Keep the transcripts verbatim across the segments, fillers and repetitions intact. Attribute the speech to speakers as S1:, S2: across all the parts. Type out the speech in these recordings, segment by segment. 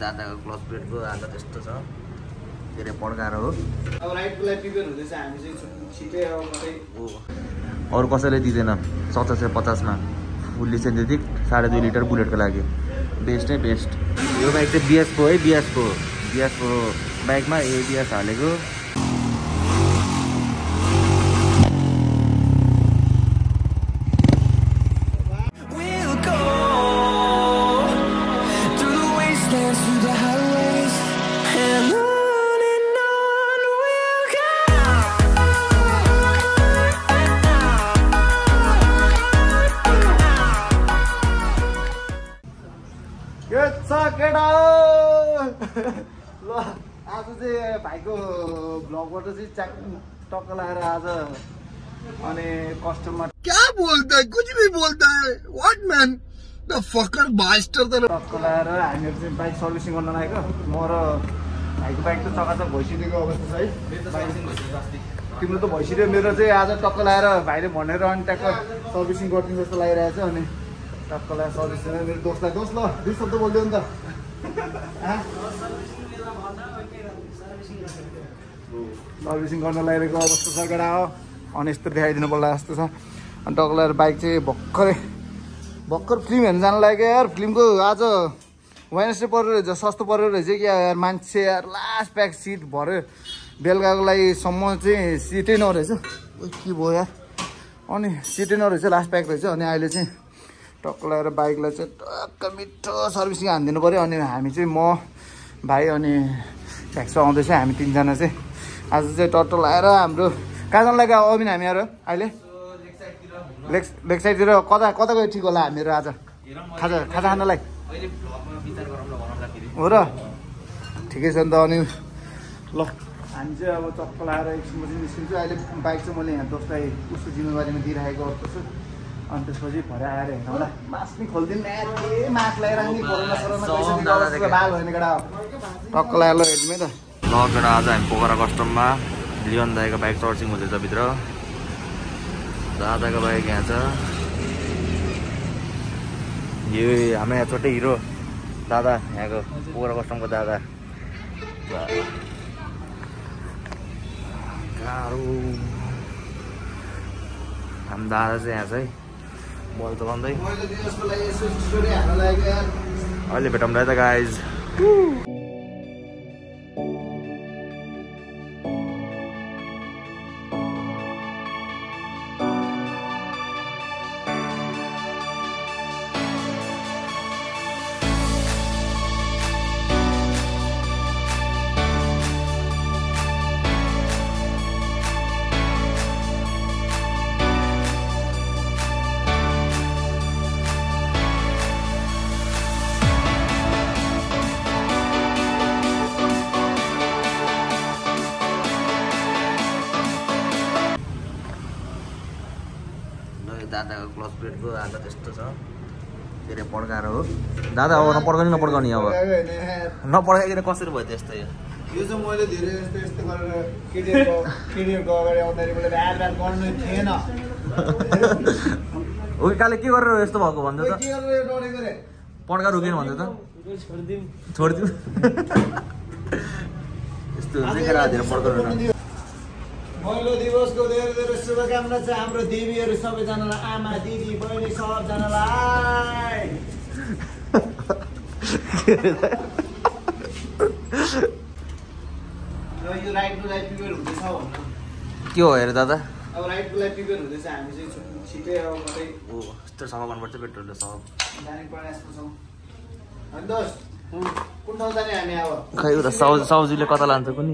S1: दादाको क्लच प्लेटको हालत त्यस्तो छ के अरे पड्काएर हो
S2: अब राइटको लागि प्रिपेयर हुँदैछ हामी चाहिँ छिटै अब मात्रै
S1: अरू कसैले दिँदैन सत्ताइस सय पचासमा फुल्ली सिन्थेटिक साढे दुई लिटर बुलेटको लागि बेस्ट है बेस्ट यो बाइक चाहिँ बिएस फोर है बिएस फोर बिएस फोर बाइकमा एबिएस हालेको
S2: केटा ल आज चाहिँ भाइको ब्लगबाट चाहिँ च्याक टक्क लगाएर आज अनि कस्टमर
S3: क्या बोलता है कुछ भी बोलता है what man the fucker bastard त
S2: टक्क लगाएर हामीहरू चाहिँ बाइक सर्भिसिङ गर्न लागेको म र भाइको बाइक त चकाचक भइसकेको अवस्था छ है तिम्रो त भइसक्यो मेरो चाहिँ आज टक्क लगाएर भाइले भनेर अनि ट्याक्क सर्भिसिङ गरिदिनु जस्तो लागिरहेको छ अनि टक्क लगाएर सर्भिसिङ मेरो दोस्तलाई दोस्त ल दुई शब्द बोलिदियो नि त सर्भिसिङ गर्न लागिरहेको अवस्था छ केटा हो अनि यस्तो देखाइदिनु पर्ला जस्तो छ अनि टक्क लगाएर बाइक चाहिँ भर्खरै भर्खर फिल्म हेर्नु जानु लाग्यो यार फिल्मको आज वेडनेसडे परेर रहेछ सस्तो परेर रहेछ कि यार मान्छे यार लास्ट प्याक सिट भर्यो बेलुकाको लागि सम्म चाहिँ सिटै नरहेछ के भयो यार अनि सिटै नरहेछ लास्ट प्याक रहेछ अनि अहिले चाहिँ टक्क लगाएर बाइकलाई चाहिँ टक्क मिठो सर्भिसिङ हानिदिनु पऱ्यो अनि हामी चाहिँ म भाइ अनि ट्याक्सी आउँदैछ हामी तिनजना चाहिँ आज चाहिँ टट्टो लगाएर हाम्रो कहाँ जानु लाग्यो अबिन हामीहरू अहिले लेक लेक साइडतिर कता कता गयो ठिक होला हामीहरू आज खाजा खाजा खानलाई हो र ठिकै छ नि त अनि ल हामी चाहिँ अब चक्क लगाएर एकछिन चाहिँ निस्किन्छु अहिले बाइक चाहिँ मैले यहाँ दोस्तलाई उसको जिम्मेवारीमा दिइराखेको जस्तो छु अनि त्यसपछि भरे आएर हेर्नुलाई मास्क पनि खोलिदिनु के मास्क लगाएर बाल भएन केटा टक्क लगाएर ल हेर्नु त
S1: ल केटा आज हामी पोखरा कस्टममा लियोन दाइको बाइक सर्भिसिङ हुँदैछ भित्र दादाको बाइक यहाँ छ यो हाम्रो यहाँ छोटै हिरो दादा यहाँको पोखरा कस्टमको दादा गाह्रो हाम्रो दादा चाहिँ यहाँ छ है मोबाइल चलाउँदै अहिले भेटौँ त गाइज दादाको क्लच प्लेटको हालत त्यस्तो छ के अरे पड्काएर हो दादा अब नपड्काउने नपड्काउने अब नपड्काइकन कसरी भयो त्यस्तो
S2: यो चाहिँ मैले धेरै यस्तो यस्तो गरेर केटीहरूको केटीहरूको अगाडि आउँदाखेरि मैले रात रात गर्नु थिएन
S1: उकाले के गरेर यस्तो भएको भन्दै त
S2: के गरेर डरेको रे
S1: पड्का रुकेन भन्दै त छोडिदिउँ छोडिदिउँ यस्तो हुन्छ केरा धेरै पड्काउनु
S2: महिला दिवसको धेरै धेरै शुभकामना छ हाम्रो देवीहरू सबैजनालाई आमा दिदी बहिनी सबजनालाई यो राइटको लागि प्रिपेयर हुँदैछ भन्नु
S1: के हो हेर दादा
S2: अब राइटको लागि प्रिपेयर हुँदैछ हामी चाहिँ छिटै अब मात्रै
S1: ओ यस्तो सफा गर्नुपर्छ पेट्रोलले सब
S2: जाने प्रयासमा छौँ अनि दोस्त कुन ठाउँ जाने हामी अब
S1: खै उता साउ साउजीले कता लान्छ कुनी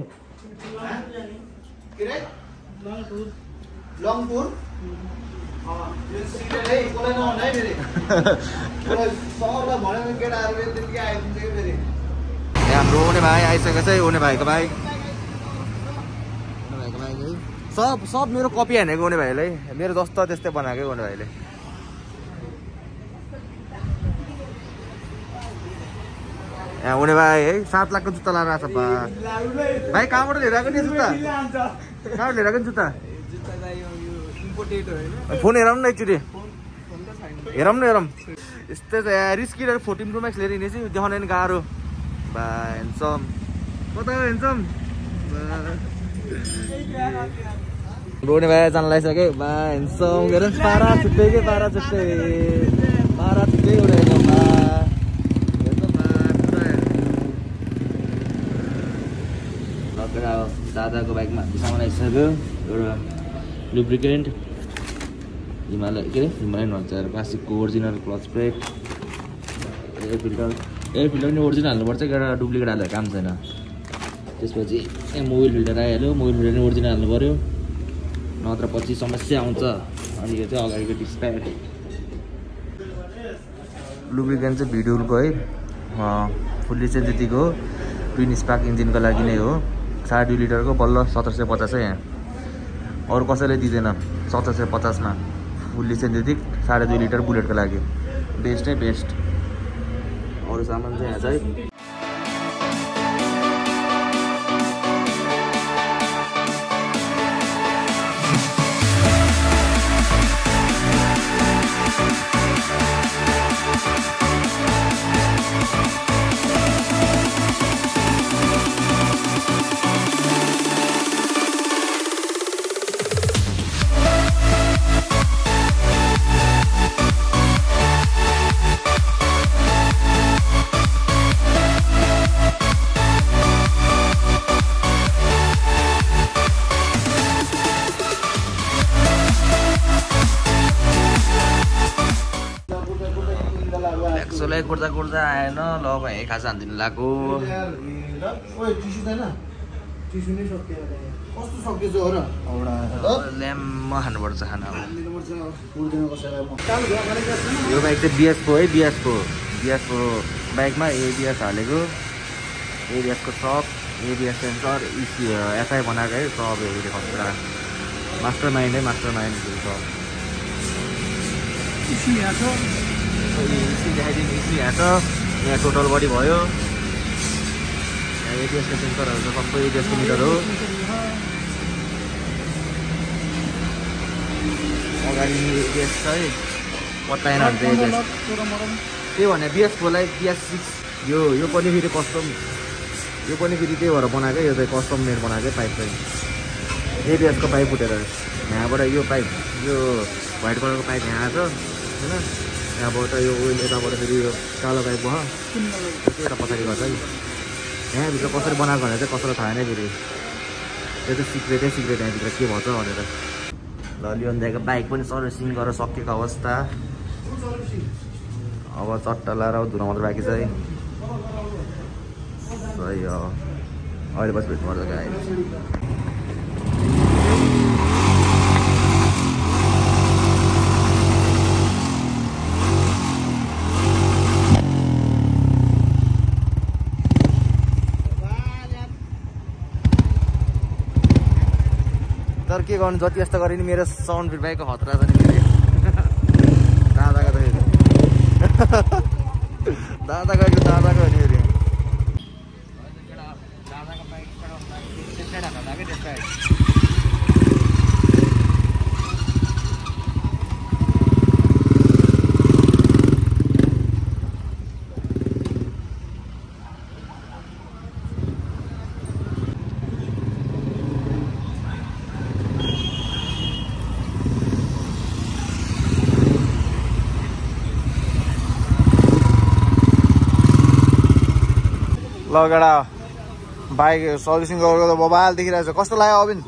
S2: के रे लङपुर लङपुर यो सिधै है कोलाई नहुन है फेरि सहरलाई भनेर केटाहरू यतिकै आइदिन्छ कि फेरि
S1: यहाँ हाम्रो ओने भाइ आइसकेको छ ओने भाइको बाइक ओने भाइको बाइक है सब सब मेरो कपी हानेको ओने भाइले मेरो जस्तो त्यस्तै बनाएकै ओने भाइले यहाँ ओने भाइ है सात लाखको जुत्ता लाएर आएको छ भाइ कहाँबाट लिएर आएको नि जुत्ता कहाँबाट लिएर आएको नि जुत्ता फोन हेरौँ न एकचोटि हेरौँ न हेरौँ यस्तै छ यहाँ रिस्की फोर्टिन प्रो म्याक्स लिएर हिँडेपछि देखाउने नि गाह्रो बा ह्यान्डसम कता हो ह्यान्डसम रोने भाइ जान लागिसक्यो बा ह्यान्डसम के अरे पारा छुट्टै के पारा छुट्टै पारा छुट्टै उडेको बा दादाको बाइकमा सामान आइसक्यो एउटा लुब्रिकेन्ट हिमालय के अरे हिमालयन भन्छ क्लासिकको original clutch plate air filter air filter पनि ओरिजिनल हाल्नुपर्छ एउटा डुप्लिकेट हालेर काम छैन त्यसपछि मोबिल फिल्टर आइहाल्यो मोबिल फिल्टर पनि ओरिजिनल हाल्नु पऱ्यो नत्र पछि समस्या आउँछ अनि यो चाहिँ अगाडिको डिस्क प्याड लुब्रिकेन्ट चाहिँ भिडुलको है फुल्ली चाहिँ त्यतिको हो ट्विन स्पार्क इन्जिनको लागि नै हो साढे दुई लिटरको बल्ल सत्र सय पचास है यहाँ अरू कसैले दिँदैन सत्र सय पचासमा फुल्ली सिन्थेटिक साढे दुई लिटर बुलेटको लागि बेस्ट है बेस्ट अरू सामान चाहिँ यहाँ चाहिँ एक्सोलाई कुर्दा कुर्दा आएन ल भाइ खाजा हानिदिनु लाग्यो ल्याम्म खानुपर्छ खाना यो बाइक चाहिँ बिएस फोर है बिएस फोर बिएस फोर बाइकमा एबिएस हालेको एबिएसको सब एबिएस सेन्सर इसी एफआई बनाएको है सबहरू खतरा मास्टर माइन्ड है मास्टर माइन्ड सब इसी यहाँ छ इसी देखाइदिनु इसी यहाँ छ यहाँ टोटल बडी भयो यहाँ एबिएसको सेन्सरहरू छ सबै एबिएसको मिटर हो अगाडि एबिएस छ है पत्ताएन भने चाहिँ एबिएस त्यही भने बिएस फोरलाई बिएस सिक्स यो यो पनि फेरि कस्टम यो पनि फेरि त्यही भएर बनाएकै यो चाहिँ कस्टम मेड बनाएकै पाइप चाहिँ एबिएसको पाइप फुटेर यहाँबाट यो पाइप यो व्हाइट कलरको पाइप यहाँ आएको होइन यहाँबाट यो ओइल यताबाट फेरि यो कालो पाइप भयो यता पछाडि गर्छ है यहाँभित्र कसरी बनाएको भनेर चाहिँ कसैलाई थाहा नै फेरि त्यो चाहिँ सिक्रेटै सिक्रेट यहाँभित्र के भन्छ भनेर ल लियोन्दाको बाइक पनि सर्भिसिङ गरेर सकिएको अवस्था अब चट्टा लाएर धुन मात्र बाँकी छ है सही हो अहिले पछि भेट्नुपर्छ गाई तर के गर्नु जति यस्तो गरे नि मेरो साउन्ड फिडब्याकको खतरा छ नि फेरि दादाको त फेरि दादाको दादाको नि फेरि दादाको बाइक
S2: लगेडा बाइक सर्भिसिङ गरेको त बबाल देखिरहेको छ कस्तो लाग्यो अबिन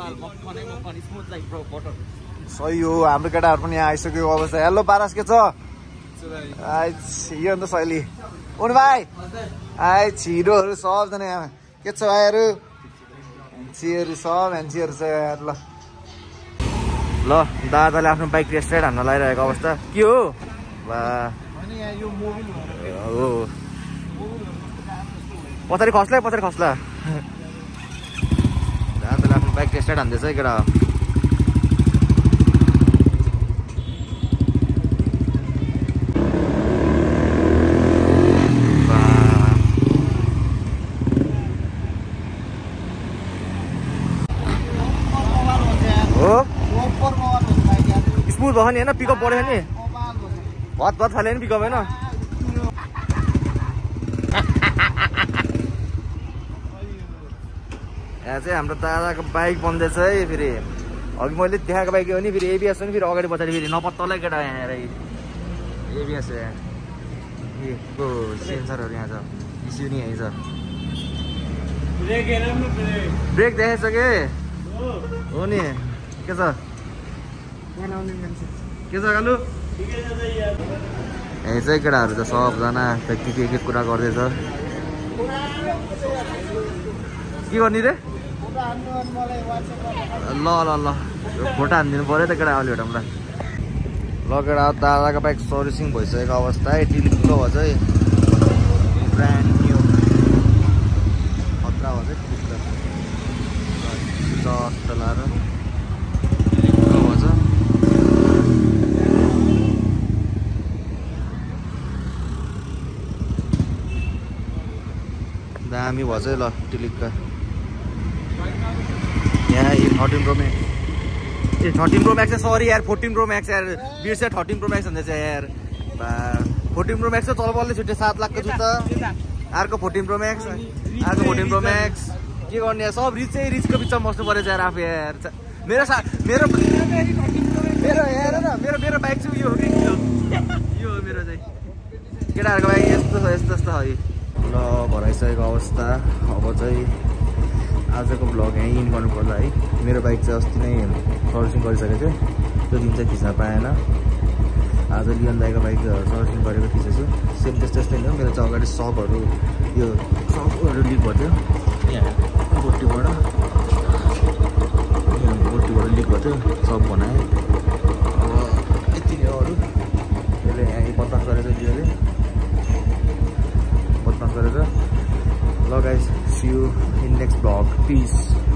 S2: सही हो हाम्रो केटाहरू पनि यहाँ आइसक्यो अवस्था हेलो पारस के छ आइ यो अन्त शैली उनी भाइ आइ छिरोहरू सबजना यहाँ के छ भाइहरू ह्यान्सीहरू सब ह्यान्सीहरू छ यार ल ल दादाले आफ्नो बाइक टेस्ट राइड हान्न लगाइरहेको अवस्था के हो बा हो पछाडि खस्ला पछाडि खस्ला दादाले आफ्नो बाइक टेस्ट राइड हान्दैछ है केटा स्मुथ भयो नि होइन पिकअप बढ्यो नि भत भत फाल्यो नि पिकअप होइन
S1: यहाँ चाहिँ हाम्रो दादाको बाइक बन्दैछ है फेरि अघि मैले देखाएको बाइक हो नि फेरि एबिएस हो नि फेरि अगाडि पछाडि फेरि नपत्तलै केटा यहाँ एबिएस हो यहाँ को सेन्सरहरू यहाँ छ इस्यु नि यहीँ छ ब्रेक देखाएछ के हो नि के छ के छ गालु यही चाहिँ केटाहरू त सबजना के के के कुरा गर्दैछ के गर्ने रे ल ल ल फोटो हानिदिनु पऱ्यो त केटा अलि भेटौँला ल केटा दादाको बाइक सर्भिसिङ भइसकेको अवस्था है टिलिक्क भएछ है ब्रान्ड न्यू खतरा भएछ टिलिक्क चट्ट लाएर टिलिक्क भएछ दामी भएछ है ल टिलिक्क यहाँ थर्टिन प्रो म्याक्स ए थर्टिन प्रो म्याक्स सरी यार फोर्टिन प्रो म्याक्स यार बिर्से थर्टिन प्रो म्याक्स भन्दैछ यार फोर्टिन प्रो म्याक्स तल बल्लै छुट्यो सात लाखको जुत्ता अर्को फोर्टिन प्रो म्याक्स अर्को फोर्टिन प्रो म्याक्स के गर्ने यार सब रिच चाहिँ रिचको बिचमा बस्नु परेछ यार आफू यार मेरो सा मेरो मेरो हेर न मेरो मेरो बाइक चाहिँ यो हो कि यो हो मेरो चाहिँ केटाहरूको बाइक यस्तो छ यस्तो यस्तो है ल भराइसकेको अवस्था अब चाहिँ आजको भ्लग यहीँ इन गर्नुपर्ला है मेरो बाइक चाहिँ अस्ति नै सर्भिसिङ गरिसकेको थियो त्यो दिन चाहिँ खिच्न पाएन आज लियोन दाइको बाइक सर्भिसिङ गरेको खिचेछु सेम त्यस्तो त्यस्तै हो मेरो चाहिँ अगाडि सकहरू यो सकहरू लिक भएको थियो यहाँ गोटीबाट यहाँ गोटीबाट लिक भएको थियो सब बनाएँ अब यति नै हो अरू त्यसले यहाँ बदमास गरेछ लियोले बदमास गरेछ ल guys see you in next vlog piece